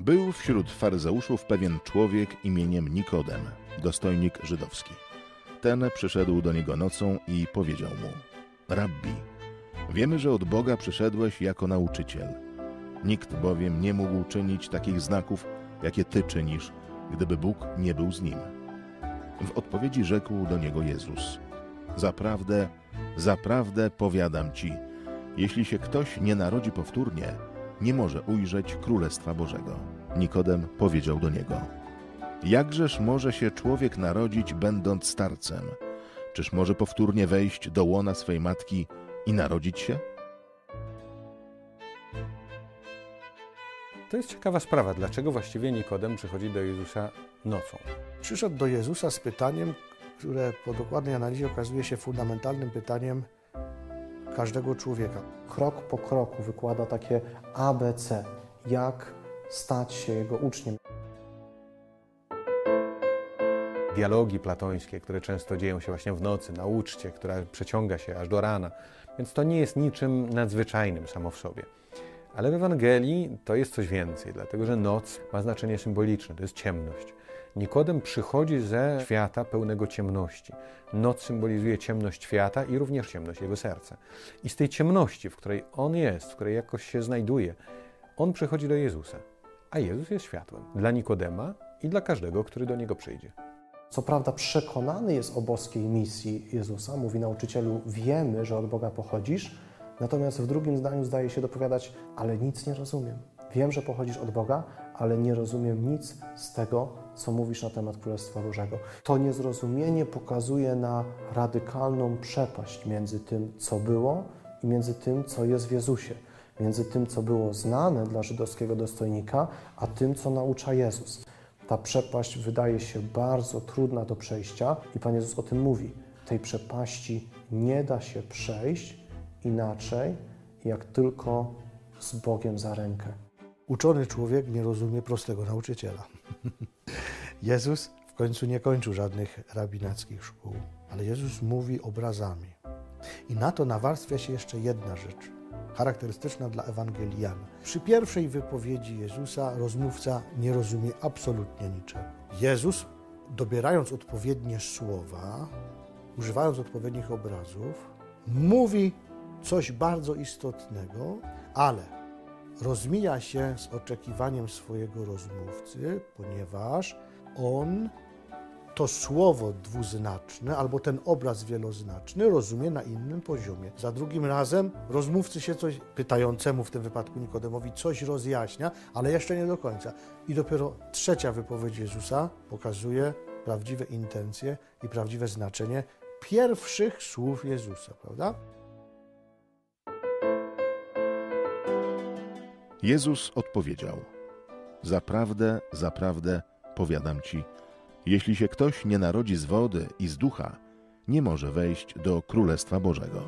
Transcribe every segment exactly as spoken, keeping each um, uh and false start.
Był wśród faryzeuszów pewien człowiek imieniem Nikodem, dostojnik żydowski. Ten przyszedł do niego nocą i powiedział mu: Rabbi, wiemy, że od Boga przyszedłeś jako nauczyciel. Nikt bowiem nie mógł czynić takich znaków, jakie Ty czynisz, gdyby Bóg nie był z nim. W odpowiedzi rzekł do niego Jezus: Zaprawdę, zaprawdę powiadam Ci, jeśli się ktoś nie narodzi powtórnie, nie może ujrzeć Królestwa Bożego. Nikodem powiedział do niego: Jakżeż może się człowiek narodzić, będąc starcem? Czyż może powtórnie wejść do łona swej matki i narodzić się? To jest ciekawa sprawa. Dlaczego właściwie Nikodem przychodzi do Jezusa nocą? Przyszedł do Jezusa z pytaniem, które po dokładnej analizie okazuje się fundamentalnym pytaniem każdego człowieka. Krok po kroku wykłada takie A B C, jak stać się jego uczniem. Dialogi platońskie, które często dzieją się właśnie w nocy, na uczcie, która przeciąga się aż do rana. Więc to nie jest niczym nadzwyczajnym samo w sobie. Ale w Ewangelii to jest coś więcej, dlatego że noc ma znaczenie symboliczne, to jest ciemność. Nikodem przychodzi ze świata pełnego ciemności. Noc symbolizuje ciemność świata i również ciemność jego serca. I z tej ciemności, w której on jest, w której jakoś się znajduje, on przychodzi do Jezusa. A Jezus jest światłem dla Nikodema i dla każdego, który do niego przyjdzie. Co prawda przekonany jest o boskiej misji Jezusa, mówi: nauczycielu, wiemy, że od Boga pochodzisz, natomiast w drugim zdaniu zdaje się dopowiadać: ale nic nie rozumiem. Wiem, że pochodzisz od Boga, ale nie rozumiem nic z tego, co mówisz na temat Królestwa Bożego. To niezrozumienie pokazuje na radykalną przepaść między tym, co było, i między tym, co jest w Jezusie. Między tym, co było znane dla żydowskiego dostojnika, a tym, co naucza Jezus. Ta przepaść wydaje się bardzo trudna do przejścia i Pan Jezus o tym mówi. Tej przepaści nie da się przejść inaczej, jak tylko z Bogiem za rękę. Uczony człowiek nie rozumie prostego nauczyciela. Jezus w końcu nie kończył żadnych rabinackich szkół, ale Jezus mówi obrazami. I na to nawarstwia się jeszcze jedna rzecz, charakterystyczna dla Ewangeliana. Przy pierwszej wypowiedzi Jezusa rozmówca nie rozumie absolutnie niczego. Jezus, dobierając odpowiednie słowa, używając odpowiednich obrazów, mówi coś bardzo istotnego, ale rozmija się z oczekiwaniem swojego rozmówcy, ponieważ on to słowo dwuznaczne albo ten obraz wieloznaczny rozumie na innym poziomie. Za drugim razem rozmówcy się coś, pytającemu w tym wypadku Nikodemowi, coś rozjaśnia, ale jeszcze nie do końca. I dopiero trzecia wypowiedź Jezusa pokazuje prawdziwe intencje i prawdziwe znaczenie pierwszych słów Jezusa, prawda? Jezus odpowiedział: Zaprawdę, zaprawdę powiadam Ci, jeśli się ktoś nie narodzi z wody i z ducha, nie może wejść do Królestwa Bożego.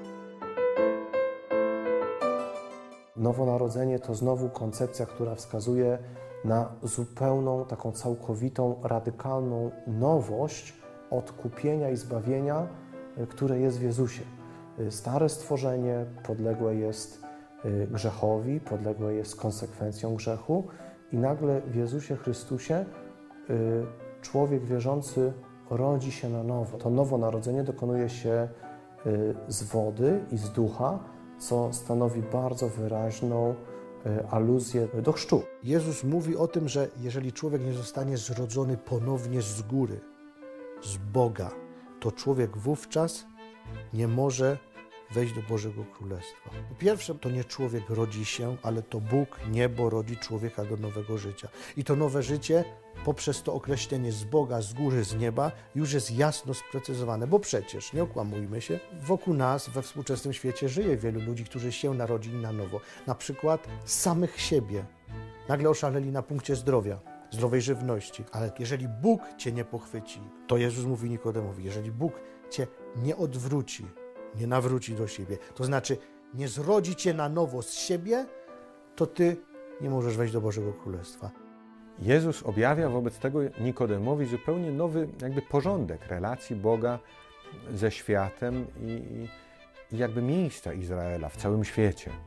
Nowonarodzenie to znowu koncepcja, która wskazuje na zupełną, taką całkowitą, radykalną nowość odkupienia i zbawienia, które jest w Jezusie. Stare stworzenie podległe jest grzechowi, podległe jest konsekwencją grzechu i nagle w Jezusie Chrystusie człowiek wierzący rodzi się na nowo. To nowonarodzenie dokonuje się z wody i z ducha, co stanowi bardzo wyraźną aluzję do chrztu. Jezus mówi o tym, że jeżeli człowiek nie zostanie zrodzony ponownie z góry, z Boga, to człowiek wówczas nie może wejść do Bożego Królestwa. Po pierwsze, to nie człowiek rodzi się, ale to Bóg, niebo rodzi człowieka do nowego życia. I to nowe życie poprzez to określenie z Boga, z góry, z nieba już jest jasno sprecyzowane, bo przecież, nie okłamujmy się, wokół nas we współczesnym świecie żyje wielu ludzi, którzy się narodzili na nowo. Na przykład z samych siebie. Nagle oszaleli na punkcie zdrowia, zdrowej żywności. Ale jeżeli Bóg cię nie pochwyci, to Jezus mówi Nikodemowi, jeżeli Bóg cię nie odwróci, nie nawróci do siebie, to znaczy nie zrodzi cię na nowo z siebie, to ty nie możesz wejść do Bożego Królestwa. Jezus objawia wobec tego Nikodemowi zupełnie nowy jakby porządek relacji Boga ze światem i, i jakby miejsca Izraela w całym świecie.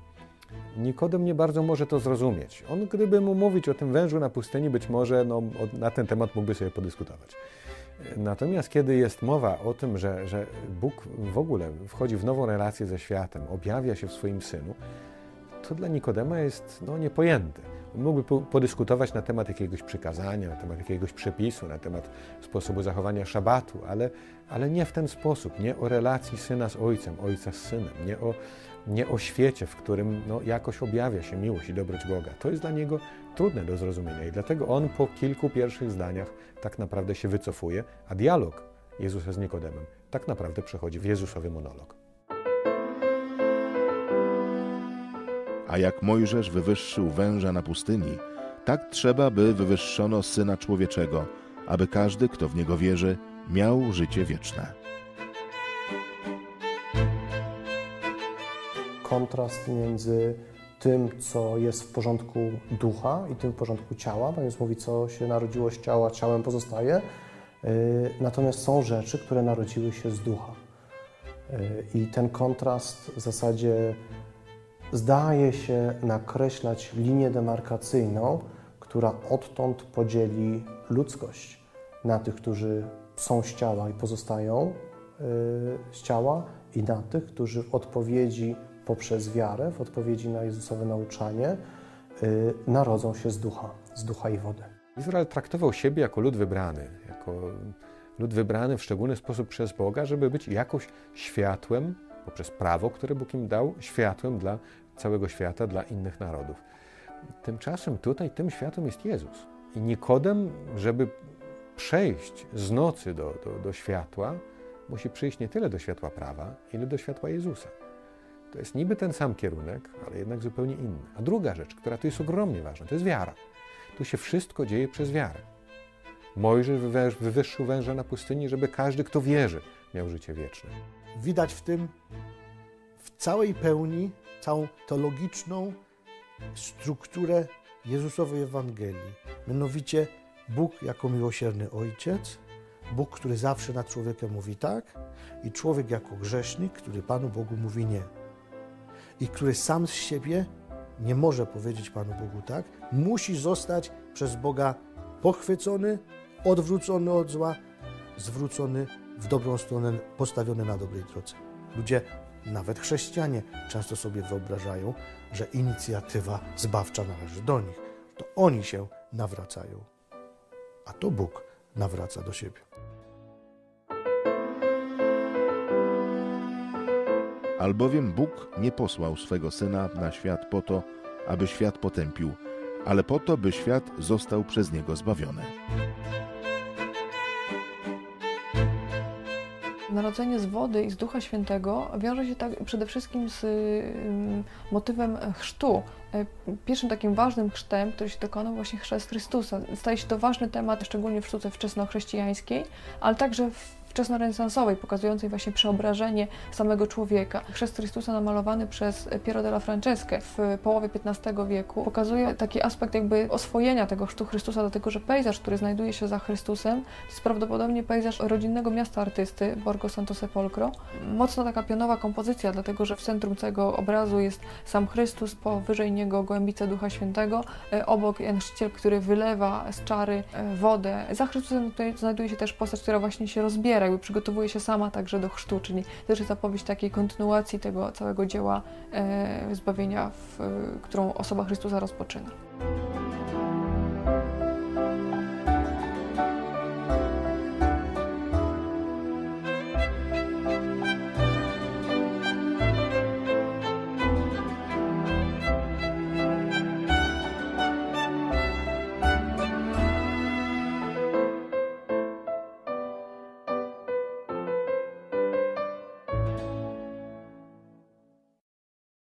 Nikodem nie bardzo może to zrozumieć. On, gdyby mu mówić o tym wężu na pustyni, być może no, na ten temat mógłby sobie podyskutować. Natomiast kiedy jest mowa o tym, że, że Bóg w ogóle wchodzi w nową relację ze światem, objawia się w swoim Synu, to dla Nikodema jest no, niepojęte. Mógłby podyskutować na temat jakiegoś przykazania, na temat jakiegoś przepisu, na temat sposobu zachowania szabatu, ale, ale nie w ten sposób, nie o relacji syna z ojcem, ojca z synem, nie o, nie o świecie, w którym no, jakoś objawia się miłość i dobroć Boga. To jest dla niego trudne do zrozumienia i dlatego on po kilku pierwszych zdaniach tak naprawdę się wycofuje, a dialog Jezusa z Nikodemem tak naprawdę przechodzi w Jezusowy monolog. A jak Mojżesz wywyższył węża na pustyni, tak trzeba, by wywyższono Syna Człowieczego, aby każdy, kto w Niego wierzy, miał życie wieczne. Kontrast między tym, co jest w porządku ducha i tym w porządku ciała. Pan Jezus mówi, co się narodziło z ciała, ciałem pozostaje. Natomiast są rzeczy, które narodziły się z ducha. I ten kontrast w zasadzie zdaje się nakreślać linię demarkacyjną, która odtąd podzieli ludzkość na tych, którzy są z ciała i pozostają z ciała, i na tych, którzy w odpowiedzi poprzez wiarę, w odpowiedzi na Jezusowe nauczanie narodzą się z ducha, z ducha i wody. Izrael traktował siebie jako lud wybrany, jako lud wybrany w szczególny sposób przez Boga, żeby być jakoś światłem, poprzez prawo, które Bóg im dał, światłem dla całego świata, dla innych narodów. Tymczasem tutaj tym światłem jest Jezus. I Nikodem, żeby przejść z nocy do, do, do światła, musi przyjść nie tyle do światła prawa, ile do światła Jezusa. To jest niby ten sam kierunek, ale jednak zupełnie inny. A druga rzecz, która tu jest ogromnie ważna, to jest wiara. Tu się wszystko dzieje przez wiarę. Mojżesz wywyższył węża na pustyni, żeby każdy, kto wierzy, miał życie wieczne. Widać w tym w całej pełni, całą teologiczną strukturę Jezusowej Ewangelii. Mianowicie Bóg jako miłosierny Ojciec, Bóg, który zawsze nad człowiekiem mówi tak, i człowiek jako grzesznik, który Panu Bogu mówi nie. I który sam z siebie nie może powiedzieć Panu Bogu tak, musi zostać przez Boga pochwycony, odwrócony od zła, zwrócony w dobrą stronę, postawiony na dobrej drodze. Ludzie, nawet chrześcijanie, często sobie wyobrażają, że inicjatywa zbawcza należy do nich. To oni się nawracają, a to Bóg nawraca do siebie. Albowiem Bóg nie posłał swego Syna na świat po to, aby świat potępił, ale po to, by świat został przez Niego zbawiony. Narodzenie z wody i z Ducha Świętego wiąże się tak przede wszystkim z motywem chrztu. Pierwszym takim ważnym chrztem, który się dokonał, właśnie chrzest Chrystusa. Staje się to ważny temat, szczególnie w sztuce wczesnochrześcijańskiej, ale także w wczesnorenesansowej, pokazującej właśnie przeobrażenie samego człowieka. Chrzest Chrystusa namalowany przez Piero della Francesca w połowie piętnastego wieku pokazuje taki aspekt jakby oswojenia tego chrztu Chrystusa, dlatego że pejzaż, który znajduje się za Chrystusem, to jest prawdopodobnie pejzaż rodzinnego miasta artysty, Borgo Santo Sepolcro. Mocno taka pionowa kompozycja, dlatego że w centrum całego obrazu jest sam Chrystus, powyżej niego gołębica Ducha Świętego, obok Jan Chrzciciel, który wylewa z czary wodę. Za Chrystusem tutaj znajduje się też postać, która właśnie się rozbiera, jakby przygotowuje się sama także do chrztu, czyli też jest opowieść takiej kontynuacji tego całego dzieła e, zbawienia, w, którą osoba Chrystusa rozpoczyna.